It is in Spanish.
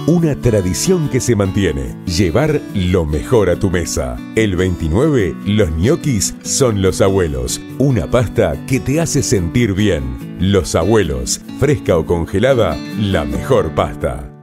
Una tradición que se mantiene. Llevar lo mejor a tu mesa. El 29, los ñoquis son los abuelos. Una pasta que te hace sentir bien. Los abuelos. Fresca o congelada, la mejor pasta.